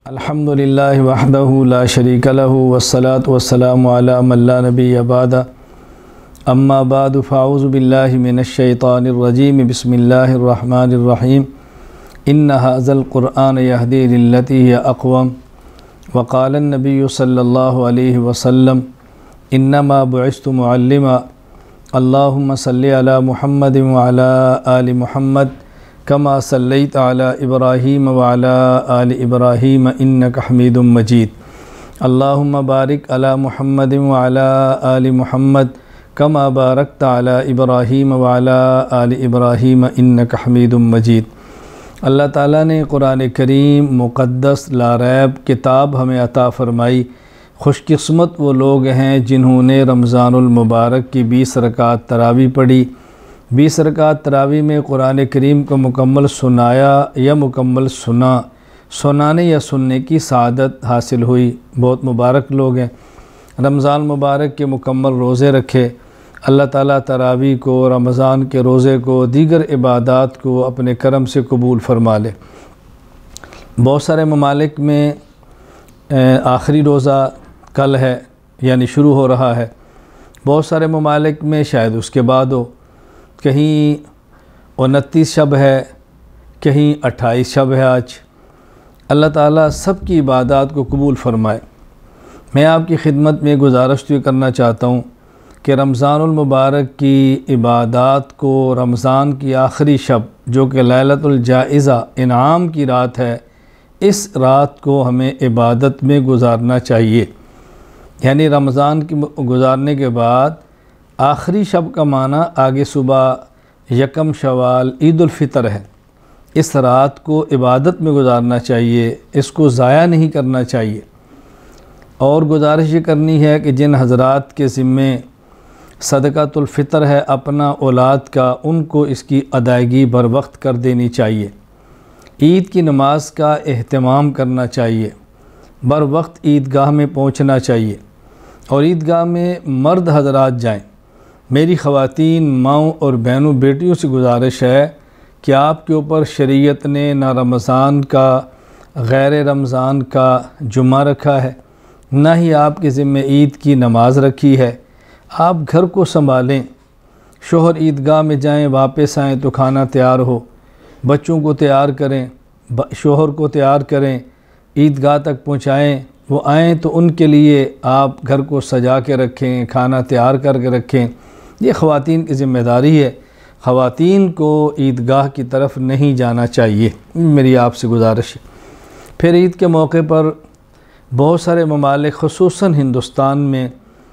الحمدللہ وحدہ لا شریک لہ والصلاة والسلام علی من لا نبی بعدہ اما بعد فاعوذ باللہ من الشیطان الرجیم بسم اللہ الرحمن الرحیم ان ھذا القرآن یہدی للتی ہی اقوم وقال النبی صلی اللہ علیہ وسلم انما بعثت معلما اللہم صلی علی محمد وعلی آل محمد کما صلیت علی ابراہیم وعلی آل ابراہیم انک حمید مجید اللہم بارک علی محمد وعلی آل محمد کما بارکت علی ابراہیم وعلی آل ابراہیم انک حمید مجید۔ اللہ تعالیٰ نے قرآن کریم مقدس لا ریب کتاب ہمیں عطا فرمائی۔ خوش قسمت وہ لوگ ہیں جنہوں نے رمضان المبارک کی 20 رکعت تراویح پڑھی۔ 20 رکعت تراویح میں قرآن کریم کو مکمل سنایا یا مکمل سنانے یا سننے کی سعادت حاصل ہوئی۔ بہت مبارک لوگ ہیں۔ رمضان مبارک کے مکمل روزے رکھے۔ اللہ تعالیٰ تراویح کو، رمضان کے روزے کو، دیگر عبادات کو اپنے کرم سے قبول فرما لے۔ بہت سارے ممالک میں آخری روزہ کل ہے، یعنی شروع ہو رہا ہے۔ بہت سارے ممالک میں شاید اس کے بعد ہو۔ کہیں 29 شب ہے، کہیں 28 شب ہے آج۔ اللہ تعالیٰ سب کی عبادات کو قبول فرمائے۔ میں آپ کی خدمت میں گزارش یہ کرنا چاہتا ہوں کہ رمضان المبارک کی عبادات کو رمضان کی آخری شب جو کہ لیلۃ الجائزہ انعام کی رات ہے، اس رات کو ہمیں عبادت میں گزارنا چاہیے۔ یعنی رمضان کی گزارنے کے بعد آخری شب کا معنی آگے صبح یکم شوال عید الفطر ہے۔ اس رات کو عبادت میں گزارنا چاہیے، اس کو ضائع نہیں کرنا چاہیے۔ اور گزارش یہ کرنی ہے کہ جن حضرات کے ذمے صدقۃ الفطر ہے اپنا اولاد کا، ان کو اس کی ادائیگی بر وقت کر دینی چاہیے۔ عید کی نماز کا اہتمام کرنا چاہیے۔ بر وقت عیدگاہ میں پہنچنا چاہیے، اور عیدگاہ میں مرد حضرات جائیں۔ میری خواتین ماؤں اور بہنوں بیٹیوں سے گزارش ہے کہ آپ کے اوپر شریعت نے نہ رمضان کا غیر رمضان کا جمعہ رکھا ہے، نہ ہی آپ کے ذمہ عید کی نماز رکھی ہے۔ آپ گھر کو سنبھالیں۔ شوہر عیدگاہ میں جائیں، واپس آئیں تو کھانا تیار ہو۔ بچوں کو تیار کریں، شوہر کو تیار کریں، عیدگاہ تک پہنچائیں۔ وہ آئیں تو ان کے لیے آپ گھر کو سجا کے رکھیں، کھانا تیار کر کے رکھیں۔ یہ خواتین کی ذمہ داری ہے۔ خواتین کو عیدگاہ کی طرف نہیں جانا چاہیے، میری آپ سے گزارش ہے۔ پھر عید کے موقع پر بہت سارے ممالک خصوصاً ہندوستان میں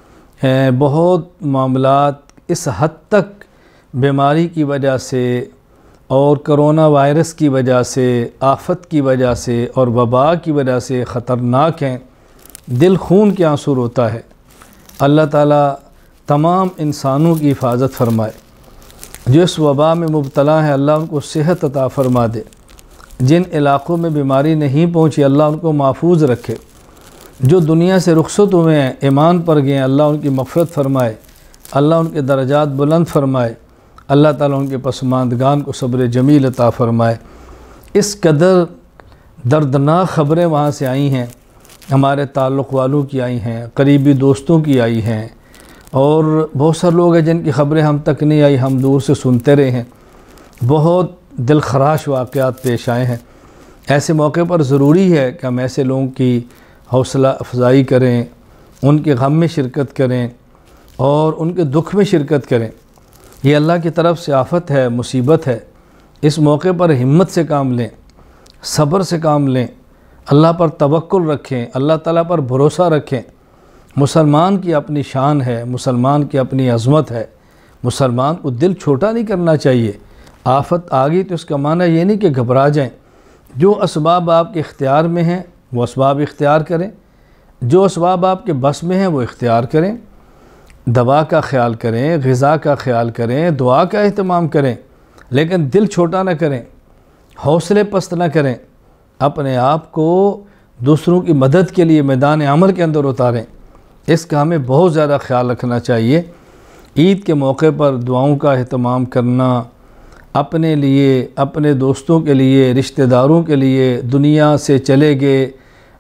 بہت معاملات اس حد تک بیماری کی وجہ سے اور کرونا وائرس کی وجہ سے، آفت کی وجہ سے اور وبا کی وجہ سے خطرناک ہیں، دل خون کے آنسو روتا ہے۔ اللہ تعالیٰ تمام انسانوں کی حفاظت فرمائے۔ جو اس وبا میں مبتلا ہیں اللہ ان کو صحت عطا فرما دے۔ جن علاقوں میں بیماری نہیں پہنچی اللہ ان کو محفوظ رکھے۔ جو دنیا سے رخصت ہوئے ہیں، ایمان پر گئے ہیں، اللہ ان کی مغفرت فرمائے، اللہ ان کے درجات بلند فرمائے، اللہ تعالیٰ ان کے پسماندگان کو صبر جمیل عطا فرمائے۔ اس قدر دردناک خبریں وہاں سے آئی ہیں، ہمارے تعلق والوں کی آئی ہیں، قریبی دوستوں کی آئی ہیں، اور بہت سارے لوگ ہیں جن کی خبریں ہم تک نہیں آئی، ہم دور سے سنتے رہے ہیں۔ بہت دل خراش واقعات پیش آئے ہیں۔ ایسے موقع پر ضروری ہے کہ ہم ایسے لوگوں کی حوصلہ افزائی کریں، ان کے غم میں شرکت کریں اور ان کے دکھ میں شرکت کریں۔ یہ اللہ کی طرف سے آفت ہے، مصیبت ہے۔ اس موقع پر ہمت سے کام لیں، صبر سے کام لیں، اللہ پر توکل رکھیں، اللہ تعالیٰ پر بھروسہ رکھیں۔ مسلمان کی اپنی شان ہے، مسلمان کی اپنی عظمت ہے۔ مسلمان کو دل چھوٹا نہیں کرنا چاہیے۔ آفت آ گئی تو اس کا معنی یہ نہیں کہ گھبرا جائیں۔ جو اسباب آپ کے اختیار میں ہیں وہ اسباب اختیار کریں، جو اسباب آپ کے بس میں ہیں وہ اختیار کریں۔ دوا کا خیال کریں، غذا کا خیال کریں، دعا کا اہتمام کریں، لیکن دل چھوٹا نہ کریں، حوصلے پست نہ کریں۔ اپنے آپ کو دوسروں کی مدد کے لیے میدان عمل کے اندر اتاریں۔ اس کا ہمیں بہت زیادہ خیال رکھنا چاہیے۔ عید کے موقع پر دعاؤں کا اہتمام کرنا، اپنے لیے، اپنے دوستوں کے لیے، رشتہ داروں کے لیے، دنیا سے چلے گئے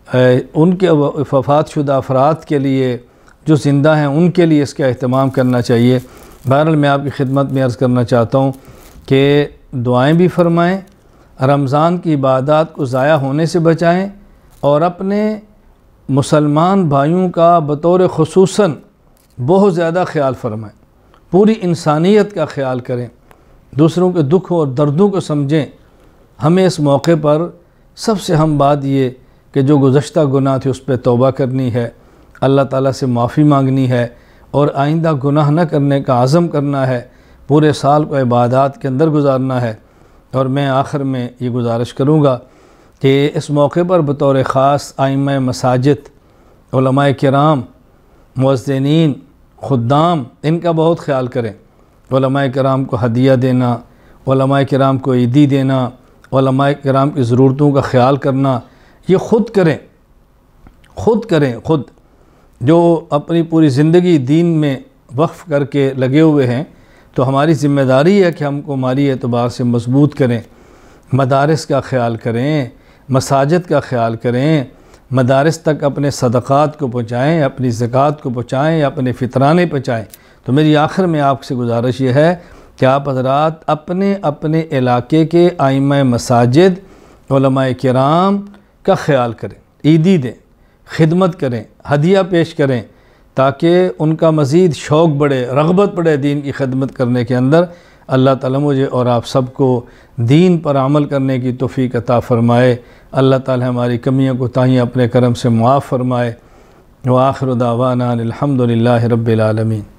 ان کے وفات شدہ افراد کے لیے جو زندہ ہیں ان کے لیے اس کا اہتمام کرنا چاہیے۔ بہرحال میں آپ کی خدمت میں عرض کرنا چاہتا ہوں کہ دعائیں بھی فرمائیں، رمضان کی عبادات کو ضائع ہونے سے بچائیں، اور اپنے مسلمان بھائیوں کا بطور خصوصاً بہت زیادہ خیال فرمائیں، پوری انسانیت کا خیال کریں، دوسروں کے دکھ اور دردوں کو سمجھیں۔ ہمیں اس موقع پر سب سے اہم بات یہ کہ جو گزشتہ گناہ تھے اس پہ توبہ کرنی ہے، اللہ تعالیٰ سے معافی مانگنی ہے، اور آئندہ گناہ نہ کرنے کا عزم کرنا ہے، پورے سال کو عبادات کے اندر گزارنا ہے۔ اور میں آخر میں یہ گزارش کروں گا کہ اس موقع پر بطور خاص ائمہ مساجد، علماء کرام، مؤذنین، خدام، ان کا بہت خیال کریں۔ علماء کرام کو ہدیہ دینا، علماء کرام کو عیدی دینا، علماء کرام کی ضرورتوں کا خیال کرنا، یہ خود کریں خود جو اپنی پوری زندگی دین میں وقف کر کے لگے ہوئے ہیں، تو ہماری ذمہ داری ہے کہ ہم کو مالی اعتبار سے مضبوط کریں، مدارس کا خیال کریں، مساجد کا خیال کریں، مدارس تک اپنے صدقات کو پہنچائیں، اپنی زکوٰۃ کو پہنچائیں، اپنے فطرانے پہنچائیں۔ تو میری آخر میں آپ سے گزارش یہ ہے کہ آپ حضرات اپنے اپنے علاقے کے ائمہ مساجد، علماء کرام کا خیال کریں، عیدی دیں، خدمت کریں، ہدیہ پیش کریں، تاکہ ان کا مزید شوق بڑھے، رغبت بڑھے دین کی خدمت کرنے کے اندر۔ اللہ تعالیٰ مجھے اور آپ سب کو دین پر عمل کرنے کی توفیق عطا فرمائے۔ اللہ تعالیٰ ہماری کمیاں کوتاہیاں اپنے کرم سے معاف فرمائے۔ وآخر دعوانا الحمد للہ رب العالمین۔